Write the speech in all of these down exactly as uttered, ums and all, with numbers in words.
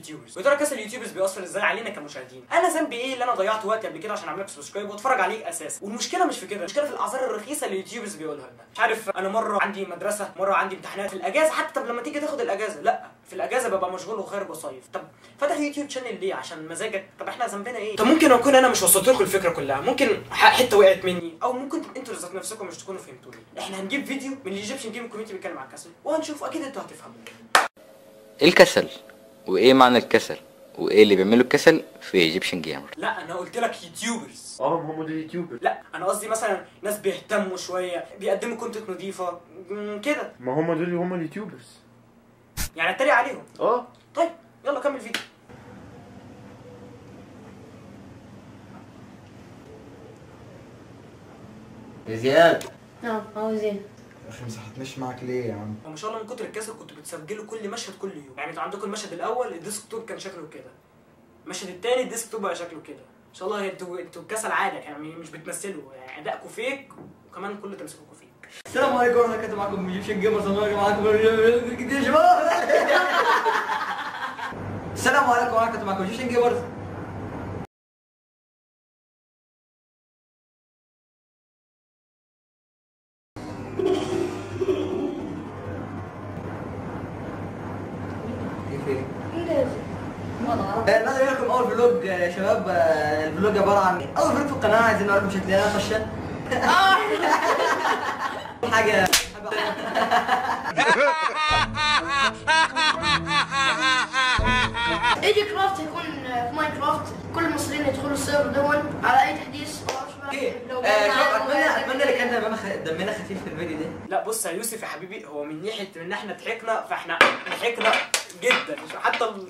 اليوتيوبرز. وترى كسل اليوتيوبرز بيأثر ازاي علينا كمشاهدين. انا ذنبي ايه اللي انا ضيعت وقت قبل كده عشان اعمل لك سبسكرايب واتفرج عليك اساسا؟ والمشكله مش في كده، المشكله في الاعذار الرخيصه اللي اليوتيوبرز بيقولها لنا. مش عارف، انا مره عندي مدرسه، مره عندي امتحانات في الاجازه حتى. طب لما تيجي تاخد الاجازه، لا في الاجازه ببقى مشغول وخارج وصيف. طب فاتح يوتيوب شانل ليه؟ عشان مزاجك؟ طب احنا ذنبنا ايه؟ طب ممكن اكون انا مش وصلت لكم الفكره كلها، ممكن حته وقعت مني، او ممكن انتوا ذات نفسكم مش تكونوا فهمتوني. احنا هنجيب فيديو من الايجيبشن جيم كوميونتي بيتكلم عن الكسل وهنشوف، اكيد انتوا هتفهموا ايه الكسل وايه معنى الكسل وايه اللي بيعملوا الكسل في ايجيبشن جيمر. لا انا قلت لك يوتيوبرز. اه ما هم دول يوتيوبر. لا انا قصدي مثلا ناس بيهتموا شويه، بيقدموا كونتنت نظيفه كده. ما هم دول هم اليوتيوبرز، يعني اتريق عليهم. اه طيب يلا كمل فيديو. يا زياد. نعم عاوز ايه؟ يا اخي ما صحتنيش معاك ليه يا عم؟ وما شاء الله من كتر الكسل كنتوا بتسجلوا كل مشهد كل يوم. يعني انتوا عندكم المشهد الاول الديسك توب كان شكله كده، المشهد الثاني الديسك توب بقى شكله كده. ان شاء الله انتوا انتوا الكسل عاده، يعني مش بتمثلوا، يعني ادائكم فيك وكمان كل تمثيلكم فيك. السلام عليكم ورحمة الله وبركاته، معكم ايجيبشن جيمرز معكم يا شباب. السلام عليكم ورحمة الله، معكم ايجيبشن جيمرز. نقدر لكم اول فلوج يا شباب. الفلوج عباره عن اول فلوج في القناه، عايزين نوريكم شكلنا خشه. حاجه ايجي كرافت هيكون في ماينكرافت، كل المصريين يدخلوا السيرفر دون على اي تحديث. اتمنى اتمنى اللي كان دمنا خفيف في الفيديو ده. لا بص يا يوسف يا حبيبي، هو من ناحيه ان احنا ضحكنا فاحنا ضحكنا جدا حتى ال...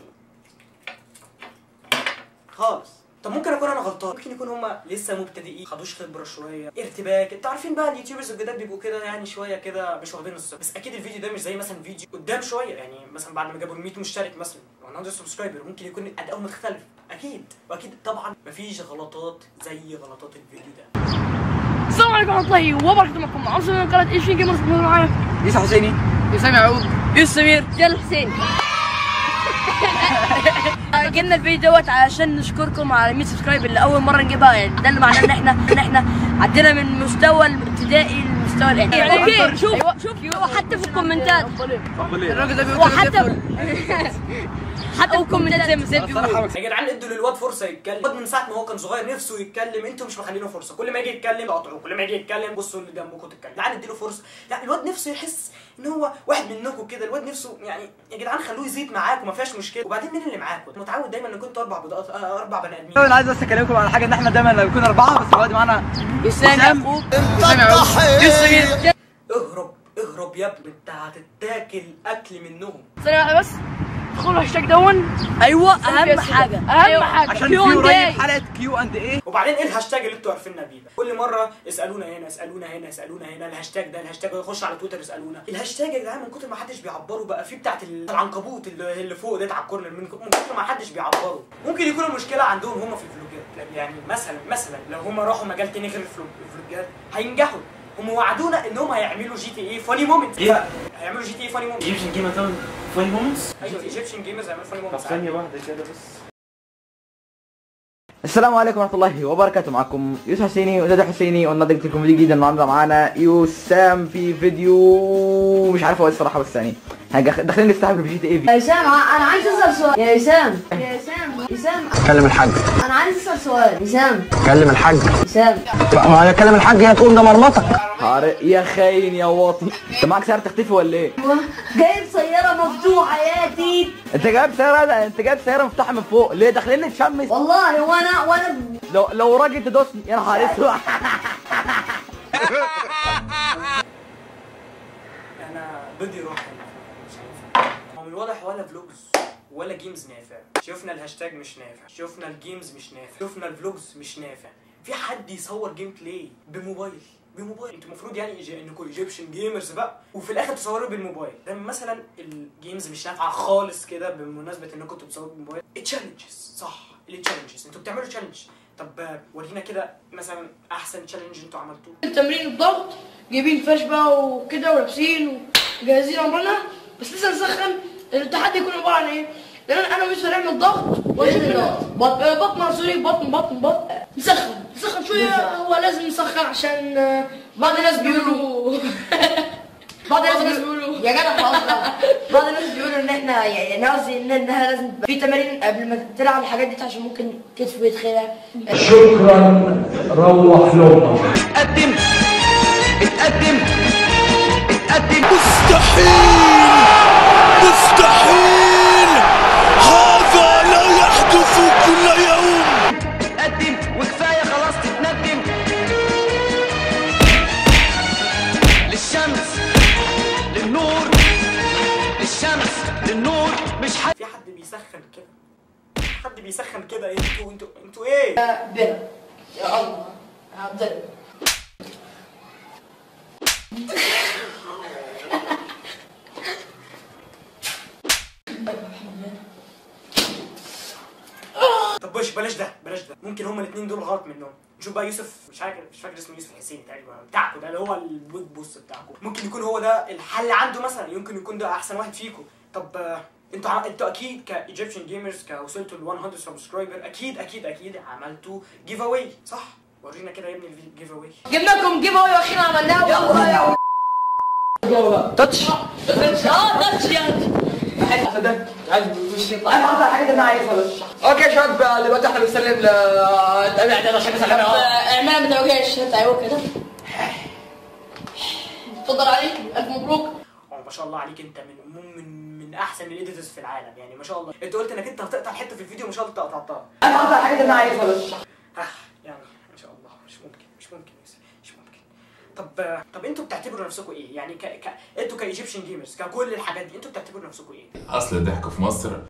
خالص. طب ممكن اكون انا غلطان، ممكن يكون هما لسه مبتدئين، خدوش خبره شويه، ارتباك. انتوا عارفين بقى اليوتيوبرز الجداد بيبقوا كده يعني شويه كده مش واخدين الثقه. بس اكيد الفيديو ده مش زي مثلا فيديو قدام شويه، يعني مثلا بعد ما جابوا مية مشترك مثلا و100 سبسكرايبر ممكن يكون ادائهم مختلف اكيد. واكيد طبعا مفيش غلطات زي غلطات الفيديو ده. السلام عليكم ورحمة الله وبركاته، معكم عاصم من قناة ايجيبشن جيمرز. معايا يوسف حسيني، يوسف يعقوب، يوسف سمير، جل حسين. جبنا الفيديو دوت علشان نشكركم على مية سبسكرايب اللي اول مره نجيبها. يعني ده اللي معناه ان احنا ان احنا عدينا من مستوى الابتدائي للمستوى الاعلامي. اوكي شوف أيوة. شوف وحتى في الكومنتات الراجل ده بيقول وحتى حتى الكومنتات زي ما زي بيقول. يا جدعان ادوا للواد فرصه يتكلم. الواد من ساعه ما هو كان صغير نفسه يتكلم، انتوا مش مخلينه فرصه. كل ما يجي يتكلم تقاطعوه، كل ما يجي يتكلم بصوا اللي جنبكم تتكلم. تعالوا اديله فرصه. لا الواد نفسه يحس ان هو واحد منكم كده. الواد نفسه يعني يا جدعان خلوه يزيد معاكم، ما فيهاش مشكله. وبعدين مين اللي معاكم؟ متعود دايما ان كنتوا اربع بضاءات اربع بني ادمين. انا عايز بس اكلمكم على حاجه، ان احنا دايما لما بنكون اربعه بس دلوقتي معانا يوسف يعقوب، يوسف يعقوب، يوسف سمير. اهرب اهرب يا ابني، انت هتتاكل اكل منهم. ثانية واحدة بس، ادخلوا هاشتاج دون. ايوه اهم حاجه اهم حاجه عشان في قريب حلقه كيو اند ايه. وبعدين ايه الهاشتاج اللي انتوا عارفيننا بيه ده؟ كل مره اسالونا هنا اسالونا هنا اسالونا هنا الهاشتاج ده الهاشتاج ده. يخش على تويتر يسالونا الهاشتاج يا جدعان. من كتر ما حدش بيعبروا بقى في بتاعه العنكبوت اللي, اللي فوق ديت على الكورنر، من كتر ما حدش بيعبروا. ممكن يكون المشكله عندهم هم في الفلوجات. يعني مثلا مثلا لو هم راحوا مجال تاني غير الفلوجات هينجحوا. هم وعدونا انهم هيعملوا جي تي اي فاني مومنتس. ايه هيعملوا جي تي اي فاني مومنتس؟ ايجيبشن جيمرز هتعمل فاني مومنتس. ايوه ايجيبشن جيمرز هيعملوا فاني طب مومنتس. ثانيه واحده كده بس. السلام عليكم ورحمه الله وبركاته، معكم يوسف حسيني وزاد حسيني، والنهارده جبت لكم فيديو جديد. النهارده معانا يوسام في فيديو مش عارف هو ايه الصراحه، بس يعني داخلين نفتح في جي تي اي. يا وسام انا عايز اسال سؤال. يا وسام يا وسام وسام كلم الحاج. انا عايز اسال سؤال. وسام كلم الحاج. وسام ما انا كلم الحاج هي تقول ده مرمطك. يا خاين يا واطي، انت معاك سياره تختفي ولا ايه؟ جايب سياره مفتوحه يا تيت. انت جايب سياره انت جايب سياره مفتوحه من فوق ليه؟ داخلين نتشمس والله. وانا وانا لو لو راجل تدوسني يا نهار اسود. انا بدي روح مش عارف. هو من الواضح ولا فلوجز ولا جيمز نافع. شفنا الهاشتاج مش نافع، شفنا الجيمز مش نافع، شفنا الفلوجز مش نافع. في حد يصور جيم بلاي بموبايل بموبايل؟ انتوا المفروض يعني إيجي... انكم ايجيبشن جيمرز بقى وفي الاخر تصوروا بالموبايل. ده مثلا الجيمز مش نافعه خالص كده بمناسبه انكم كنتوا بتصوروا بالموبايل. التشالنجز صح، التشالنجز انتوا بتعملوا تشالنج. طب ورينا كده مثلا احسن تشالنج انتوا عملتوه. تمرين الضغط، جايبين فرش بقى وكده ولابسين وجاهزين امرنا، بس لسه نسخن. التحدي يكون عباره عن ايه؟ لان انا مش هنعمل ضغط واشيل ضغط بطن بطن سوري بطن بطن بطن نسخن نسخن شويه. هو لازم نسخن عشان بعض الناس بيقولوا بعض الناس بيقولوا يا جدع خلاص. بعض الناس بيقولوا ان احنا يعني قصدي ان انها لازم في تمارين قبل ما تلعب الحاجات دي عشان ممكن كتفه يتخلع. شكرا روح لامك. اتقدم اتقدم اتقدم. مستحيل مستحيل هذا لا يحدث كل يوم. اتقدم وكفايه خلاص تتندم. للشمس للنور للشمس للنور. مش حد في حد بيسخن كده؟ حد بيسخن كده؟ انتوا انتوا انتوا ايه؟ بلا يا الله هضرب. طب بلاش بلاش ده بلاش ده ممكن هما الاثنين دول غلط منهم. نشوف بقى يوسف، مش فاكر مش فاكر اسمه، يوسف الحسيني تقريبا بتاعكم ده اللي هو البوك بوس بتاعكم. ممكن يكون هو ده الحل عنده مثلا، يمكن يكون ده احسن واحد فيكم. طب آه، انتوا ع... انتوا اكيد كايجيبشن جيمرز كوصلتوا ل مية سبسكرايبر اكيد اكيد اكيد عملتوا جيف اواي صح؟ ورينا كده يا ابني الجيف اواي. جبنا لكم جيف اواي واخيرا عملناه. يلا تاتش اه تاتش يعني صدق عايز مش انا عارف الحاجات اللي انا عايزها بس. اوكي يا شباب دلوقتي احنا بنسلم ل انا عشان نسلمها. اعملها ما تواجهش انت. ايوه كده. اتفضل عليك الف مبروك. اه ما شاء الله عليك، انت من من من احسن الايديتورز في العالم يعني ما شاء الله. انت قلت انك انت هتقطع حته في الفيديو، ما شاء الله قطعتها. انا عارف الحاجات اللي انا عايزها بس. ها يعني ما شاء الله مش ممكن مش ممكن مش ممكن. طب طب انتوا بتعتبروا نفسكم ايه؟ يعني ك... ك... انتوا كايجيبشن جيمرز ككل الحاجات دي انتوا بتعتبروا نفسكم ايه؟ اصل الضحك في مصر